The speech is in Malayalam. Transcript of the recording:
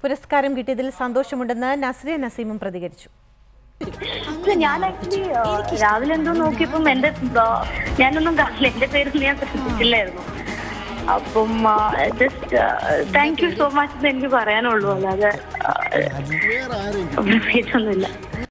പുരസ്കാരം കിട്ടിയതിൽ സന്തോഷമുണ്ടെന്ന് നസ്രിയ നസീമും പ്രതികരിച്ചു. ഞാൻ ആക്ച്വലി രാവിലെ എന്തോ നോക്കിയപ്പം ഞാനൊന്നും കാണില്ല, എന്റെ പേരൊന്നും ഞാൻ ശ്രദ്ധിച്ചില്ലായിരുന്നു. അപ്പം just thank you so much എന്ന് എനിക്ക് പറയാനുള്ളൂ, അല്ലാതെ ഒന്നുമില്ല.